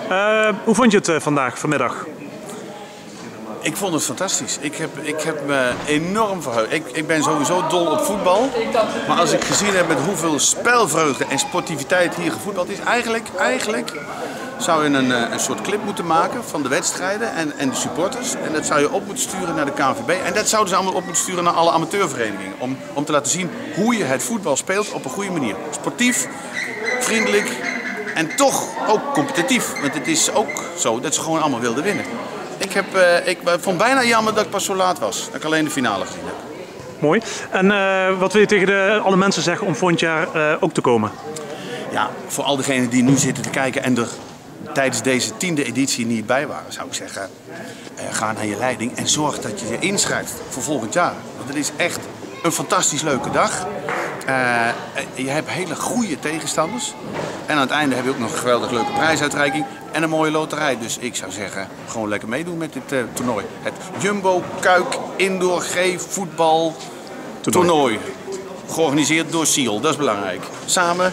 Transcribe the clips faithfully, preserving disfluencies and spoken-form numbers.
Uh, hoe vond je het uh, vandaag, vanmiddag? Ik vond het fantastisch. Ik heb, ik heb me enorm verheugd. Ik, ik ben sowieso dol op voetbal. Maar als ik gezien heb met hoeveel spelvreugde en sportiviteit hier gevoetbald is, eigenlijk, eigenlijk zou je een, een soort clip moeten maken van de wedstrijden en, en de supporters. En dat zou je op moeten sturen naar de K N V B. En dat zouden ze allemaal op moeten sturen naar alle amateurverenigingen. Om, om te laten zien hoe je het voetbal speelt op een goede manier. Sportief, vriendelijk en toch ook competitief. Want het is ook zo dat ze gewoon allemaal wilden winnen. Ik, heb, uh, ik vond bijna jammer dat ik pas zo laat was. Dat ik alleen de finale gezien heb. Mooi. En uh, wat wil je tegen de, alle mensen zeggen om volgend jaar uh, ook te komen? Ja, voor al diegenen die nu zitten te kijken en er tijdens deze tiende editie niet bij waren, zou ik zeggen, uh, ga naar je leiding en zorg dat je je inschrijft voor volgend jaar. Want het is echt een fantastisch leuke dag. Uh, je hebt hele goede tegenstanders. En aan het einde heb je ook nog een geweldig leuke prijsuitreiking en een mooie loterij. Dus ik zou zeggen, gewoon lekker meedoen met dit uh, toernooi. Het Jumbo Kuik Indoor G voetbal toernooi. toernooi. Georganiseerd door Siel, dat is belangrijk. Samen.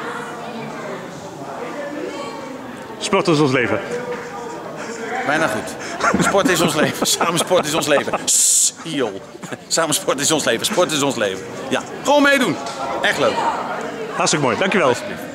Sport is ons leven. Bijna goed. Sport is ons leven. Samen sport is ons leven. Siel. Samen sport is ons leven. Sport is ons leven. Ja, gewoon meedoen. Echt leuk. Hartstikke mooi, dankjewel.